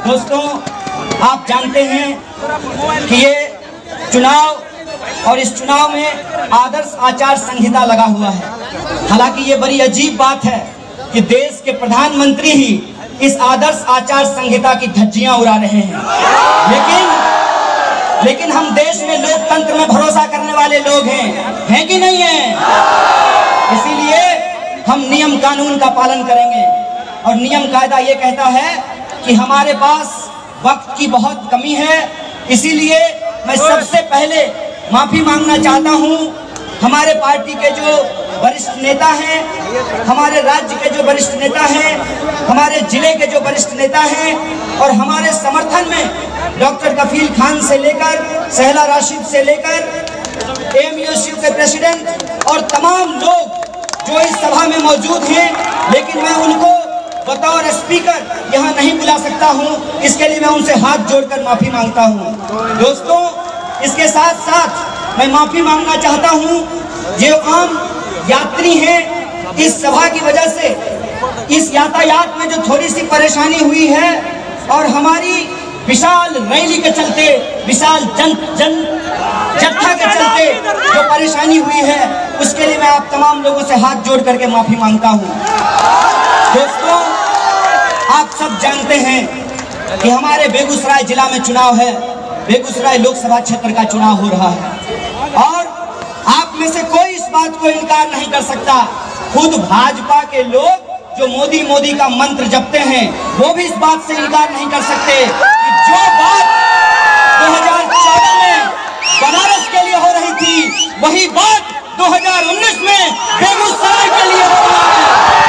दोस्तों, आप जानते हैं कि ये चुनाव और इस चुनाव में आदर्श आचार संहिता लगा हुआ है। हालांकि ये बड़ी अजीब बात है कि देश के प्रधानमंत्री ही इस आदर्श आचार संहिता की धज्जियां उड़ा रहे हैं। लेकिन हम देश में लोकतंत्र में भरोसा करने वाले लोग हैं कि नहीं है? इसीलिए हम नियम कानून का पालन करेंगे और नियम कायदा ये कहता है कि हमारे पास वक्त की बहुत कमी है। इसीलिए मैं सबसे पहले माफी मांगना चाहता हूं हमारे पार्टी के जो वरिष्ठ नेता हैं, हमारे राज्य के जो वरिष्ठ नेता हैं, हमारे जिले के जो वरिष्ठ नेता हैं और हमारे समर्थन में डॉक्टर कफील खान से लेकर सहला राशिद से लेकर एमयूसी के प्रेसिडेंट और तमाम लोग जो इस सभा में मौजूद हैं, लेकिन मैं उनको बतौर स्पीकर यहाँ नहीं बुला सकता हूँ। इसके लिए मैं उनसे हाथ जोड़कर माफी मांगता हूँ। दोस्तों, इसके साथ साथ मैं माफी मांगना चाहता हूँ जो आम यात्री हैं, इस सभा की वजह से इस यातायात में जो थोड़ी सी परेशानी हुई है और हमारी विशाल रैली के चलते, विशाल जत्था के चलते जो परेशानी हुई है, उसके लिए मैं आप तमाम लोगों से हाथ जोड़ करके माफी मांगता हूँ। दोस्तों, आप सब जानते हैं कि हमारे बेगूसराय जिला में चुनाव है। बेगूसराय लोकसभा क्षेत्र का चुनाव हो रहा है और आप में से कोई इस बात को इनकार नहीं कर सकता। खुद भाजपा के लोग जो मोदी मोदी का मंत्र जपते हैं, वो भी इस बात से इनकार नहीं कर सकते कि जो बात 2014 में बनारस के लिए हो रही थी, वही बात 2019 में बेगूसराय के लिए हो रहा है।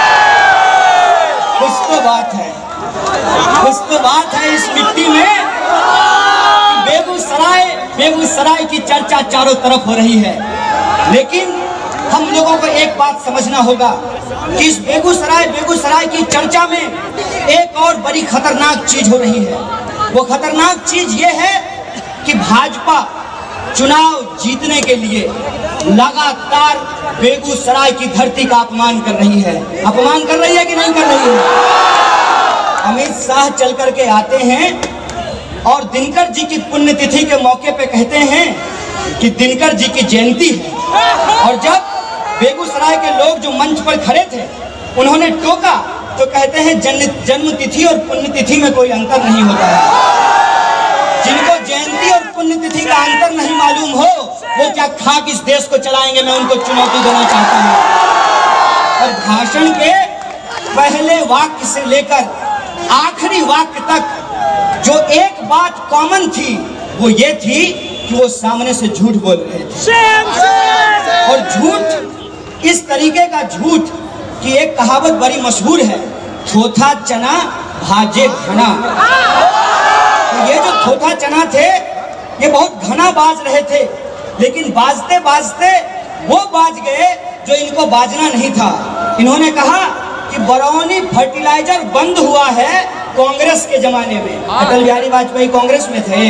कुछ तो बात है इस मिट्टी में। बेगूसराय की चर्चा चारों तरफ हो रही है, लेकिन हम लोगों को एक बात समझना होगा कि इस बेगूसराय की चर्चा में एक और बड़ी खतरनाक चीज हो रही है। वो खतरनाक चीज ये है कि भाजपा चुनाव जीतने के लिए लगातार बेगूसराय की धरती का अपमान कर रही है। अपमान कर रही है कि नहीं कर रही है? अमित शाह चल करके आते हैं और दिनकर जी की पुण्यतिथि के मौके पे कहते हैं कि दिनकर जी की जयंती है, और जब बेगूसराय के लोग जो मंच पर खड़े थे उन्होंने टोका तो कहते हैं जन्म तिथि और पुण्यतिथि में कोई अंतर नहीं होता है। जिनको जयंती और पुण्यतिथि का अंतर नहीं मालूम हो, वो क्या खाक इस देश को चलाएंगे? मैं उनको चुनौती देना चाहता हूँ। और भाषण के पहले वाक्य से लेकर आखिरी वाक्य तक जो एक बात कॉमन थी, वो ये थी कि वो सामने से झूठ बोल रहे थे। और झूठ इस तरीके का झूठ कि एक कहावत बड़ी मशहूर है, थोथा चना भाजे घना। तो ये जो थोथा चना थे, ये बहुत घना बाज रहे थे, लेकिन बाजते बाजते वो बाज गए जो इनको बाजना नहीं था। इन्होंने कहा कि बरौनी फर्टिलाइजर बंद हुआ है कांग्रेस के जमाने में। अटल बिहारी वाजपेयी कांग्रेस में थे,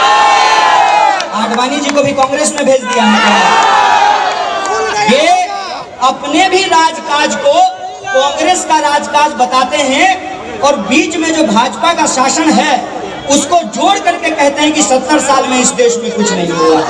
आडवाणी जी को भी कांग्रेस में भेज दिया है। ये अपने भी राजकाज को कांग्रेस का राजकाज बताते हैं और बीच में जो भाजपा का शासन है उसको जोड़ करके कहते हैं कि 70 साल में इस देश में कुछ नहीं हुआ।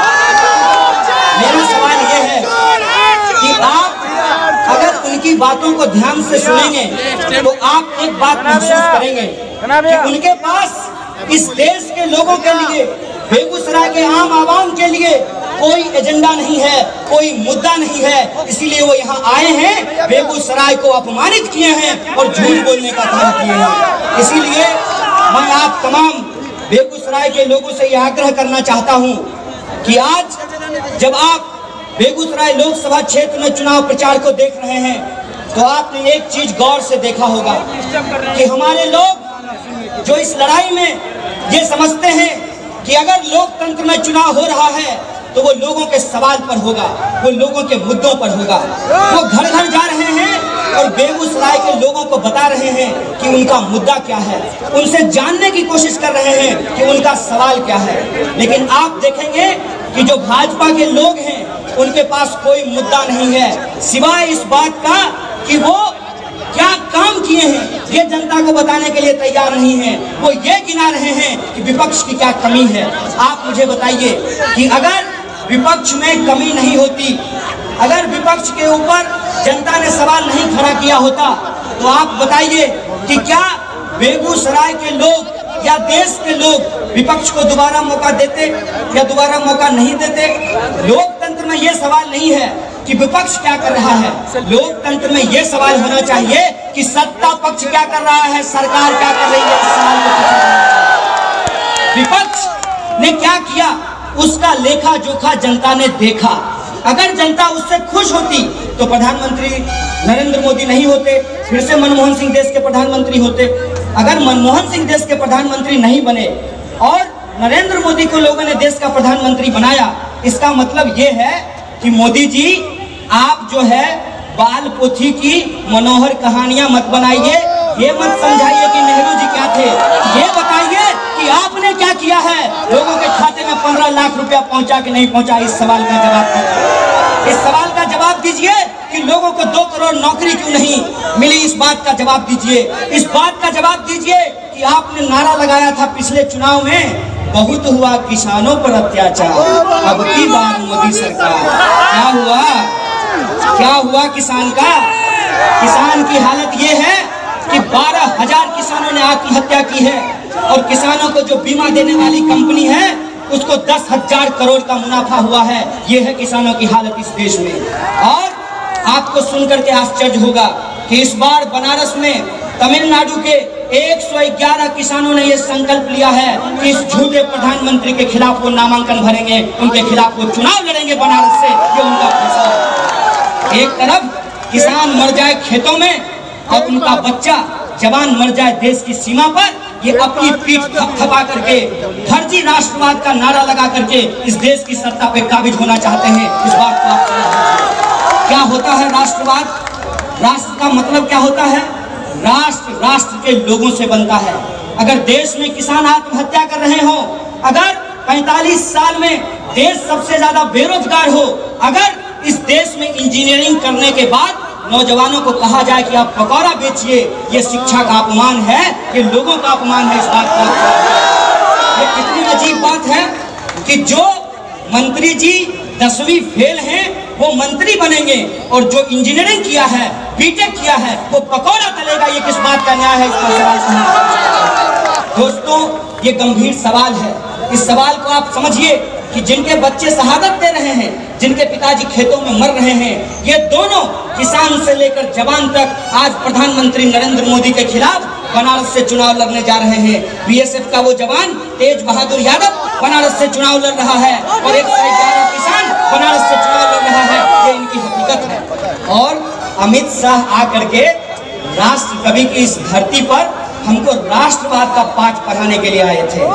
मेरा सवाल ये है कि आप अगर उनकी बातों को ध्यान से सुनेंगे तो आप एक बात महसूस करेंगे कि उनके पास इस देश के लोगों के लिए, बेगूसराय के आम आवाम के लिए कोई एजेंडा नहीं है, कोई मुद्दा नहीं है। इसीलिए वो यहाँ आए हैं, बेगूसराय को अपमानित किए हैं और झूठ बोलने का काम किए हैं। इसीलिए मैं आप तमाम बेगूसराय के लोगों से यह आग्रह करना चाहता हूँ कि आज जब आप बेगूसराय लोकसभा क्षेत्र में चुनाव प्रचार को देख रहे हैं तो आपने एक चीज गौर से देखा होगा कि हमारे लोग जो इस लड़ाई में ये समझते हैं कि अगर लोकतंत्र में चुनाव हो रहा है तो वो लोगों के सवाल पर होगा, वो लोगों के मुद्दों पर होगा। वो घर घर जा रहे हैं और बेगूसराय के लोगों को बता रहे हैं कि उनका मुद्दा क्या है, उनसे जानने की कोशिश कर रहे हैं कि उनका सवाल क्या है। लेकिन आप देखेंगे कि जो भाजपा के लोग हैं उनके पास कोई मुद्दा नहीं है सिवाय इस बात का कि वो क्या काम किए हैं ये जनता को बताने के लिए तैयार नहीं है। वो ये गिना रहे हैं कि विपक्ष की क्या कमी है। आप मुझे बताइए कि अगर विपक्ष में कमी नहीं होती, अगर विपक्ष के ऊपर जनता ने सवाल नहीं खड़ा किया होता, तो आप बताइए कि क्या बेगूसराय के लोग या देश के लोग विपक्ष को दोबारा मौका देते या दोबारा मौका नहीं देते? लोकतंत्र में ये सवाल नहीं है कि विपक्ष क्या कर रहा है, लोकतंत्र में ये सवाल होना चाहिए कि सत्ता पक्ष क्या कर रहा है, सरकार क्या कर रही है। इस सवाल को विपक्ष ने क्या किया उसका लेखा जोखा जनता ने देखा। अगर जनता उससे खुश होती तो प्रधानमंत्री नरेंद्र मोदी नहीं होते, फिर से मनमोहन सिंह देश के प्रधानमंत्री होते। अगर मनमोहन सिंह देश के प्रधानमंत्री नहीं बने और नरेंद्र मोदी को लोगों ने देश का प्रधानमंत्री बनाया, इसका मतलब ये है कि मोदी जी आप जो है बाल पोथी की मनोहर कहानियां मत बनाइए, ये मत समझाइए कि नेहरू जी क्या थे, ये बताइए कि आपने क्या किया है, लोगों के खाते में 15 लाख रुपया पहुंचा कि नहीं पहुंचा। इस सवाल का जवाब दीजिए, इस सवाल का जवाब दीजिए कि लोगों को 2 करोड़ नौकरी क्यों नहीं मिली, इस बात का जवाब दीजिए। इस बात का जवाब दीजिए कि आपने नारा लगाया था पिछले चुनाव में, बहुत हुआ किसानों पर अत्याचार, अब की बार मोदी सरकार। क्या हुआ, क्या हुआ किसान का? किसान की हालत ये है कि 12,000 किसानों ने आत्महत्या की है और किसानों को जो बीमा देने वाली कंपनी है उसको 10,000 करोड़ का मुनाफा हुआ है। ये है किसानों की हालत इस देश में। और आपको सुनकर के आश्चर्य होगा कि इस बार बनारस में तमिलनाडु के 111 किसानों ने यह संकल्प लिया है कि इस झूठे प्रधानमंत्री के खिलाफ वो नामांकन भरेंगे, उनके खिलाफ वो चुनाव लड़ेंगे बनारस से। ये उनका फैसला है। एक तरफ किसान मर जाए खेतों में और उनका बच्चा जवान मर जाए देश की सीमा पर, ये अपनी पीठ थपथपा करके फर्जी राष्ट्रवाद का नारा लगा करके इस देश की सत्ता पे काबिज होना चाहते हैं। इस बात को आप समझिए। क्या होता है राष्ट्रवाद? राष्ट्र का मतलब क्या होता है? राष्ट्र राष्ट्र के लोगों से बनता है। अगर देश में किसान आत्महत्या कर रहे हो, अगर 45 साल में देश सबसे ज्यादा बेरोजगार हो, अगर इस देश में इंजीनियरिंग करने के बाद नौजवानों को कहा जाए कि आप पकौड़ा बेचिए, ये शिक्षा का अपमान है, ये लोगों का अपमान है। इस बात को ये कितनी अजीब बात है कि जो मंत्री जी 10वीं फेल हैं वो मंत्री बनेंगे और जो इंजीनियरिंग किया है, बीटेक किया है, वो पकौड़ा तलेगा। ये किस बात का न्याय है? इसका सवाल दोस्तों, ये गंभीर सवाल है। इस सवाल को आप समझिए कि जिनके बच्चे शहादत दे रहे हैं, जिनके पिताजी खेतों में मर रहे हैं, ये दोनों किसान से लेकर जवान तक आज प्रधानमंत्री नरेंद्र मोदी के खिलाफ बनारस से चुनाव लड़ने जा रहे हैं। बीएसएफ का वो जवान तेज बहादुर यादव बनारस से चुनाव लड़ रहा है और 111 किसान बनारस से चुनाव लड़ रहा है। ये इनकी हकीकत है। और अमित शाह आकर के राष्ट्र कवि की इस धरती पर हमको राष्ट्रवाद का पाठ पढ़ाने के लिए आए थे।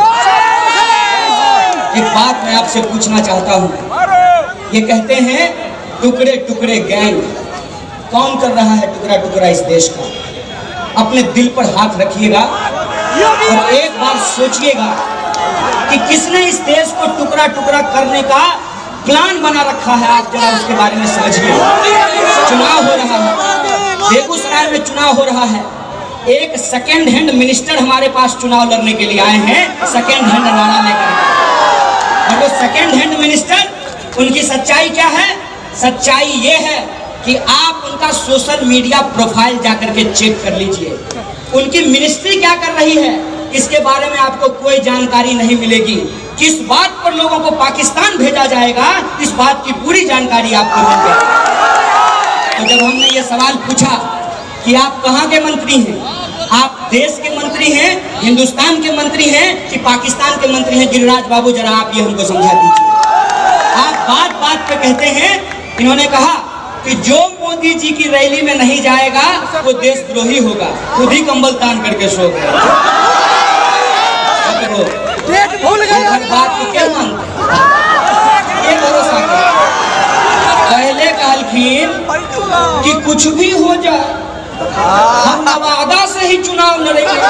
एक बात मैं आपसे पूछना चाहता हूँ, ये कहते हैं टुकड़े टुकड़े गैंग, कौन कर रहा है टुकड़ा टुकड़ा इस देश का? अपने दिल पर हाथ रखिएगा और एक बार सोचिएगा कि किसने इस देश को टुकड़ा टुकड़ा करने का प्लान बना रखा है। आप जरा उसके बारे में समझिए। चुनाव हो रहा है, बेगूसराय में चुनाव हो रहा है। एक सेकेंड हैंड मिनिस्टर हमारे पास चुनाव लड़ने के लिए आए हैं, सेकेंड हैंड नारा लेकर। और वो सेकेंड हैंड मिनिस्टर, उनकी सच्चाई क्या है? सच्चाई ये है कि आप उनका सोशल मीडिया प्रोफाइल जाकर के चेक कर लीजिए। उनकी मिनिस्ट्री क्या कर रही है इसके बारे में आपको कोई जानकारी नहीं मिलेगी। किस बात पर लोगों को पाकिस्तान भेजा जाएगा, इस बात की पूरी जानकारी आपको मिल जाएगी। तो जब हमने ये सवाल पूछा कि आप कहाँ के मंत्री हैं, आप देश के मंत्री हैं, हिंदुस्तान के मंत्री हैं कि पाकिस्तान के मंत्री हैं, गिरिराज बाबू जरा आप ये हमको समझा दीजिए। आप बात बात पे कहते हैं, इन्होंने कहा कि जो मोदी जी की रैली में नहीं जाएगा वो देशद्रोही होगा, खुद ही कंबल तान करके सो गए। बात को क्या मानते हैं? ये भरोसा पहले कहलखिन कि कुछ भी हो जाए हम नवादा से ही चुनाव लड़ेंगे,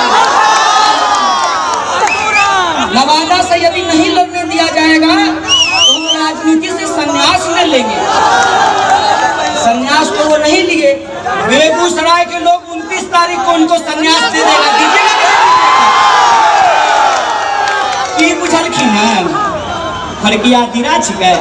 नवादा से यदि नहीं लड़ने दिया जाएगा तो हम राजनीति से संन्यास ले लेंगे। संन्यास तो वो नहीं लिए, बेगूसराय के लोग संन्यास दे देगा, दीजिएगा कि बुझलखिन फड़किया दिना छिकै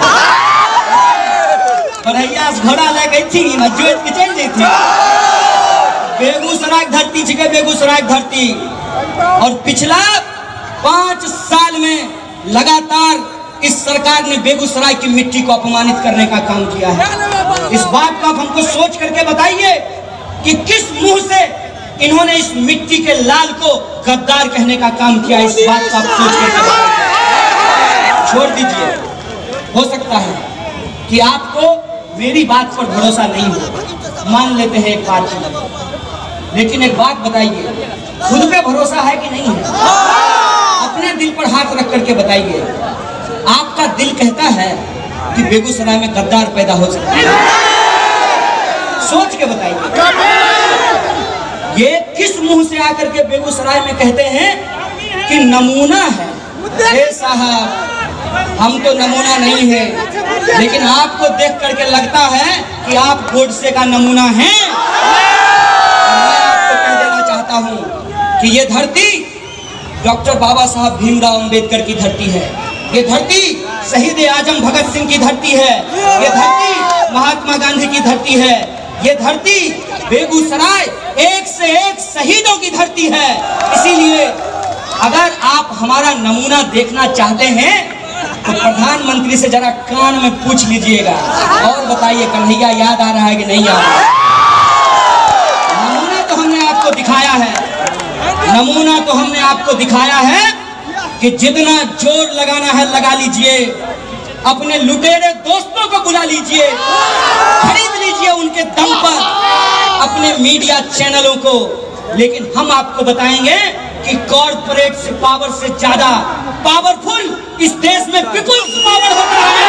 पढ़ैया से घोड़ा ले गई थी जोत के चल जाती। बेगूसराय धरती छिकै, बेगूसराय धरती। और पिछला 5 साल में लगातार इस सरकार ने बेगूसराय की मिट्टी को अपमानित करने का काम किया है। इस बात को आप हमको सोच करके बताइए कि किस मुंह से इन्होंने इस मिट्टी के लाल को गद्दार कहने का काम किया। इस बात को आप सोच करके बताइए। छोड़ दीजिए, हो सकता है कि आपको मेरी बात पर भरोसा नहीं हो, मान लेते हैं एक बात, लेकिन एक बात बताइए, खुद पे भरोसा है कि नहीं है? अपने दिल पर हाथ रख करके बताइए, आपका दिल कहता है कि बेगूसराय में गद्दार पैदा हो सकता है? सोच के बताइए, ये किस मुंह से आकर के बेगूसराय में कहते हैं कि नमूना है? ए साहब, हम तो नमूना नहीं है, लेकिन आपको देख करके लगता है कि आप गोडसे का नमूना हैं। मैं आपको कह देना चाहता हूं कि ये धरती डॉक्टर बाबा साहब भीमराव अंबेडकर की धरती है, ये धरती शहीद आजम भगत सिंह की धरती है, ये धरती महात्मा गांधी की धरती है, ये धरती बेगूसराय एक से एक शहीदों की धरती है। इसीलिए अगर आप हमारा नमूना देखना चाहते हैं तो प्रधानमंत्री से जरा कान में पूछ लीजिएगा और बताइए कन्हैया याद आ रहा है कि नहीं याद आ रहा है? नमूना तो हमने आपको दिखाया है, नमूना तो हमने आपको दिखाया है कि जितना जोर लगाना है लगा लीजिए, अपने लुटेरे दोस्तों को बुला लीजिए, खरीद लीजिए उनके दम पर अपने मीडिया चैनलों को, लेकिन हम आपको बताएंगे कि कॉर्पोरेट से पावर से ज्यादा पावरफुल इस देश में पीपुल्स पावर होता है।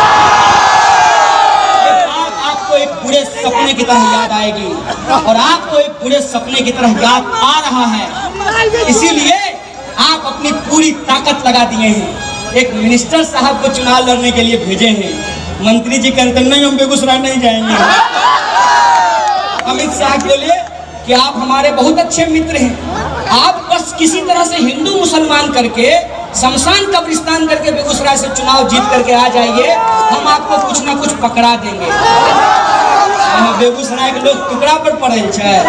ये बात आपको एक बुरे सपने की तरह याद आएगी और आपको एक बुरे सपने की तरह याद आ रहा है, इसीलिए आप अपनी पूरी ताकत लगा दिए हैं। एक मिनिस्टर साहब को चुनाव लड़ने के लिए भेजे हैं, मंत्री जी कहते नहीं हम बेगूसराय नहीं जाएंगे। अमित शाह बोले कि आप हमारे बहुत अच्छे मित्र हैं, आप बस किसी तरह से हिंदू मुसलमान करके शमशान कब्रिस्तान करके बेगूसराय से चुनाव जीत करके आ जाइए, हम आपको कुछ ना कुछ पकड़ा देंगे। बेगूसराय के लोग टुकड़ा पर पड़े हैं,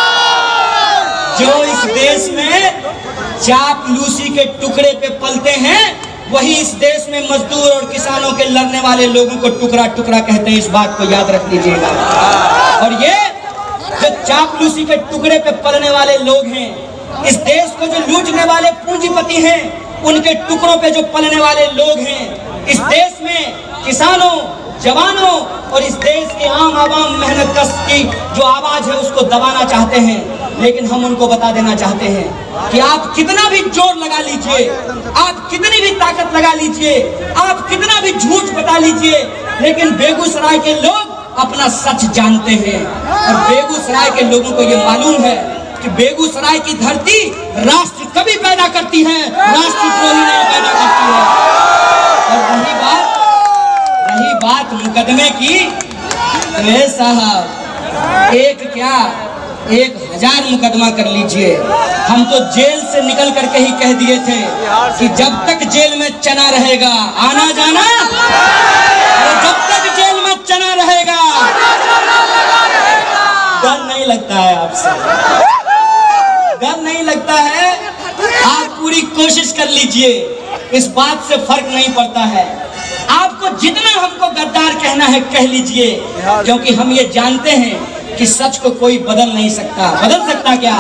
जो इस देश में चापलूसी के टुकड़े पे पलते हैं, वही इस देश में मजदूर और किसानों के लड़ने वाले लोगों को टुकड़ा टुकड़ा कहते हैं। इस बात को याद रख लीजिएगा। और ये जो चापलूसी के टुकड़े पे पलने वाले लोग हैं, इस देश को जो लूटने वाले पूंजीपति हैं, उनके टुकड़ों पे जो पलने वाले लोग हैं, इस देश में किसानों, जवानों और इस देश के आम आवाम मेहनत कश की जो आवाज है उसको दबाना चाहते हैं। लेकिन हम उनको बता देना चाहते हैं कि आप कितना भी जोर लगा लीजिए, आप कितनी भी ताकत लगा लीजिए, आप कितना भी झूठ बता लीजिए, लेकिन बेगूसराय के लोग अपना सच जानते हैं। और बेगूसराय के लोगों को ये मालूम है कि बेगूसराय की धरती राष्ट्र कभी पैदा करती है, राष्ट्रद्रोही नहीं पैदा करती है। और रही बात मुकदमे की, तो साहब एक क्या 1000 मुकदमा कर लीजिए, हम तो जेल से निकल करके ही कह दिए थे कि जब तक जेल में चना रहेगा आना जाना, जब तक जेल में चना रहेगा डर नहीं लगता है आपसे, डर नहीं लगता है। आप पूरी कोशिश कर लीजिए, इस बात से फर्क नहीं पड़ता है। आपको जितना हमको गद्दार कहना है कह लीजिए, क्योंकि हम ये जानते हैं कि सच को कोई बदल नहीं सकता। बदल सकता क्या?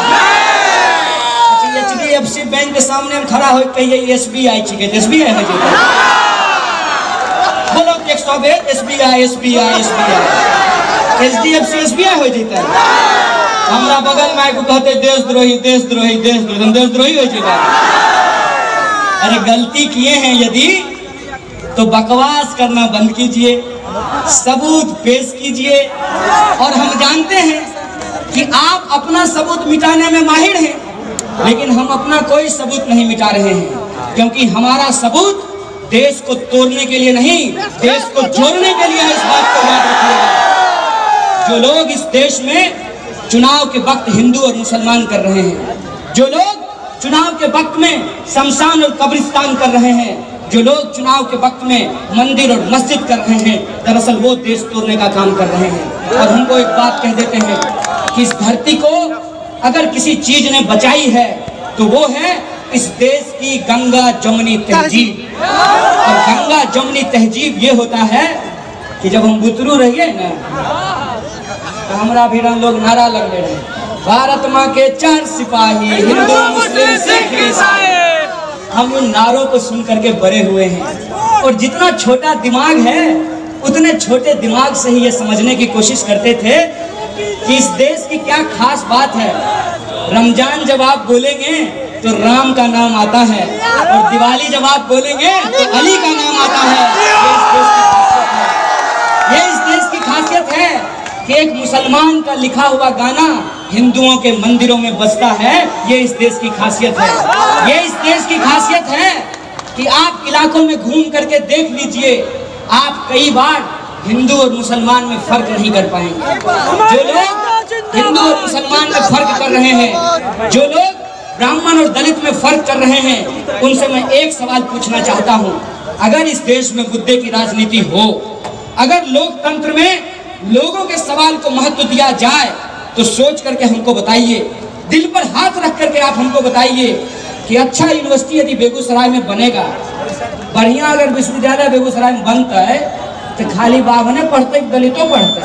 HDFC बैंक के सामने हम खड़ा हो कहिए SBI छिके, SBI है जी, बोलो 102 SBI SBI SBI HDFC SBI हो जीता है। हमारा बगल में को कहते देशद्रोही देशद्रोही देशद्रोही, हम देशद्रोही हो जीता। अरे गलती किए हैं यदि तो बकवास करना बंद कीजिए, सबूत पेश कीजिए। और हम जानते हैं कि आप अपना सबूत मिटाने में माहिर हैं, लेकिन हम अपना कोई सबूत नहीं मिटा रहे हैं, क्योंकि हमारा सबूत देश को तोड़ने के लिए नहीं, देश को जोड़ने के लिए है। इस बात को याद रखिएगा। जो लोग इस देश में चुनाव के वक्त हिंदू और मुसलमान कर रहे हैं, जो लोग चुनाव के वक्त में शमशान और कब्रिस्तान कर रहे हैं, जो लोग चुनाव के वक्त में मंदिर और मस्जिद कर रहे हैं, दरअसल वो देश तोड़ने का काम कर रहे हैं। और हमको एक बात कह देते हैं कि इस धरती को अगर किसी चीज ने बचाई है तो वो है इस देश की गंगा जमुनी तहजीब। और गंगा जमुनी तहजीब ये होता है कि जब हम बुतरू रहिए ना तो हमारा भी लोग नारा लगने रहे, भारत माँ के 4 सिपाही, हिंदू मुस्लिम सिख ईसाई। हम उन नारों को सुन करके बड़े हुए हैं और जितना छोटा दिमाग है उतने छोटे दिमाग से ही ये समझने की कोशिश करते थे कि इस देश की क्या खास बात है। रमजान जब आप बोलेंगे तो राम का नाम आता है और दिवाली जब आप बोलेंगे तो अली का नाम आता है। ये इस देश की खासियत है कि एक मुसलमान का लिखा हुआ गाना हिंदुओं के मंदिरों में बजता है। ये इस देश की खासियत है। ये इस देश की खासियत है कि आप इलाकों में घूम करके देख लीजिए, आप कई बार हिंदू और मुसलमान में फर्क नहीं कर पाएंगे। जो लोग हिंदू और मुसलमान में फर्क कर रहे हैं, जो लोग ब्राह्मण और दलित में फर्क कर रहे हैं, उनसे मैं एक सवाल पूछना चाहता हूं। अगर इस देश में मुद्दे की राजनीति हो, अगर लोकतंत्र में लोगों के सवाल को महत्व दिया जाए तो सोच करके हमको बताइए, दिल पर हाथ रख करके आप हमको बताइए कि अच्छा यूनिवर्सिटी यदि बेगूसराय में बनेगा, बढ़िया अगर विश्वविद्यालय बेगूसराय में बनता है तो खाली बाभने पढ़ते दलितों पढ़ते,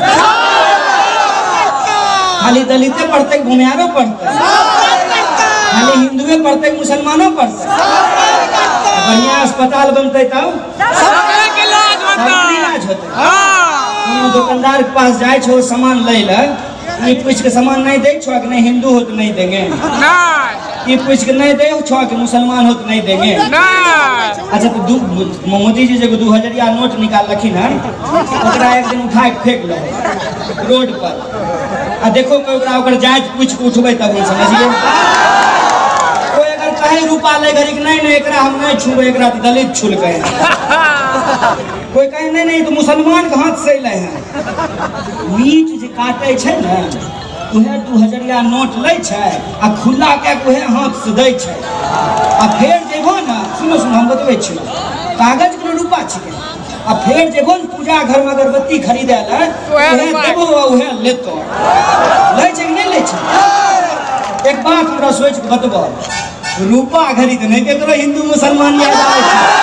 खाली दलितें पढ़ते भूमियारों पढ़ते, खाली हिंदुएं पढ़ते मुसलमानों पढ़ते, बढ़िया अस्पताल बनते तब इलाज होता। दुकानदार के पास जाए छो सामान ले ले, पूछ के सामान नहीं दे छो कि नहीं हिंदू हो तो नहीं देंगे, ये पूछ के नहीं दे छो कि मुसलमान हो तो नहीं देंगे। अच्छा तो मोदी जी जब 2000 नोट निकाल रखिन है, एक दिन उठा के फेंक लो रोड पर आ देखो कोई जायज पूछ के उठबे तब हम समझिए। कोई अगर कहे रूपा ले घड़ी नहीं एकरा हम नहीं छूबे, एकरा दलित छुल गए। कोई कहे नहीं तो मुसलमान के हाथ से ले हैं। मीट जे काटे छे ना उहे 2000 नोट ले छे आ खुला के उहे हाथ से दे छे आ फेर जेबो ना, सुनो हम बतबै छी, कागज के रूपा छिके आ फेर जेबो न पूजा घर में अगरबत्ती खरीदे ले उहे देबो उहे लेतो, ले छे कि नहीं ले छे। एक बात हमरा सोच के बतबो, रूपा घड़ी तो नहीं केकरो हिंदू मुसलमान याद आवे छे,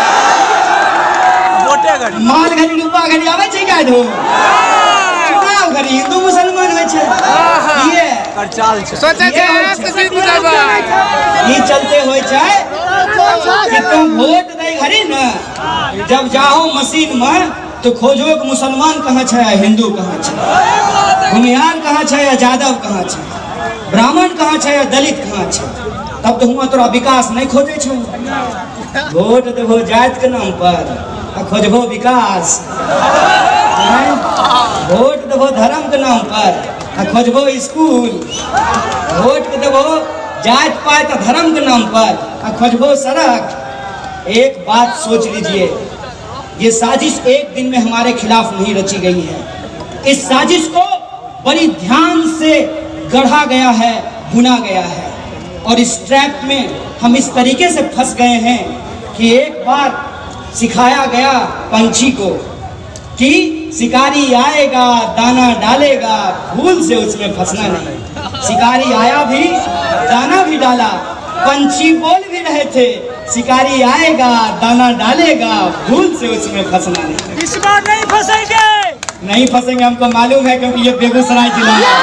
माल घड़ी रूपा घड़ी आवे छे का दो चुनाव घड़ी हिंदू मुसलमान होय छे। ये चाल छे सोचे छे ई चलते होय छे कि तुम वोट दे घड़ी ना जब जाओ मशीन में तो खोजो कि मुसलमान कहाँ छे, हिंदू कहाँ छे, भूमिहार कहाँ छे या यादव कहाँ छे, ब्राह्मण कहाँ छे या दलित कहाँ छे, तब तो हुआ तोरा विकास नहीं खोजे छो। वोट देबो जात के नाम पर खोजबो विकास, वोट देबो धर्म के नाम पर खोजबो स्कूल, वोट देबो जात पात धर्म के नाम पर खोजबो सड़क। एक बात सोच लीजिए, ये साजिश एक दिन में हमारे खिलाफ नहीं रची गई है, इस साजिश को बड़ी ध्यान से गढ़ा गया है, बुना गया है और इस ट्रैप में हम इस तरीके से फंस गए हैं कि एक बार सिखाया गया पंछी को कि शिकारी आएगा दाना डालेगा, भूल से उसमें फंसना नहीं। शिकारी आया भी दाना भी डाला, पंछी बोल भी रहे थे शिकारी आएगा दाना डालेगा, भूल से उसमें फंसना नहीं। इस बार नहीं फंसेंगे, नहीं फंसेंगे हमको मालूम है क्योंकि ये बेगूसराय जिला है।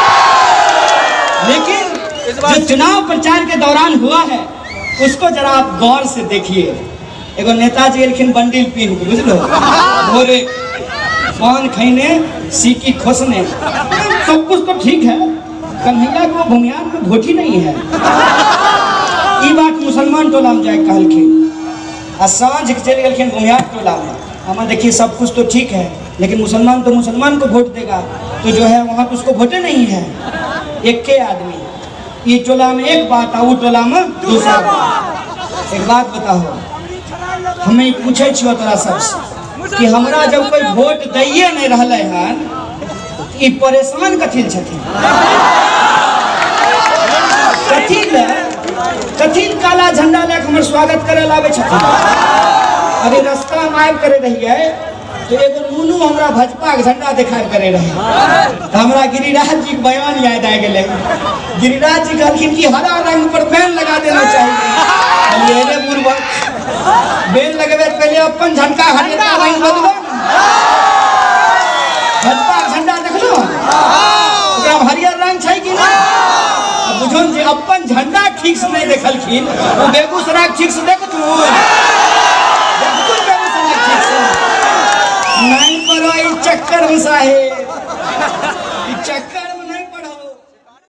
लेकिन जो चुनाव प्रचार के दौरान हुआ है उसको जरा आप गौर से देखिए। एगो नेताजी एलखिन बंडिल पीन के बुझलो, भोरे पान खैने सीकी खोसने, सब कुछ तो ठीक है, कन्हैया को भूमिहार में भोटी नहीं है। ई बात मुसलमान टोला में जाए कहलखिन आ साँझ के चले गए भूमिहार टोला में, हमें देखिए सब कुछ तो ठीक है लेकिन मुसलमान तो मुसलमान को वोट देगा, तो जो है वहाँ तो उसको वोटे नहीं है। एक के आदमी ये टोला में एक बात और टोला में दूसरा बात। एक बात बताओ, हमें पूछे छियो तोरा सबसे कि हमरा जब कोई वोट दैये नहीं रहले हन कि परेशान कथिल छथिन, कथिल काला झंडा लेके हमर स्वागत करे लावे छथिन। अरे रास्ता में आबि करे रहिए तो एगो नुनू हमरा भाजपा के झंडा दिखाई करे रहे, तो हमरा गिरिराज जी के बयान याद आ गए। गिरिराज जी कहलखिन कि हरा रंग पर बैन लगा देना चाहिए। अरे मूर्ख, बैन लगेबे पहले अपन झंडा हरियर रंग बदलो। भाजपा के झंडा देखलो ओकरा हरियर रंग छै कि नहीं? बुझन जे अपन झंडा ठीक से नहीं देखलखिन, वो बेगूसराय ठीक से देखतू बेगूसराय ठीक से नहीं पड़ो चक्कर में साहेब।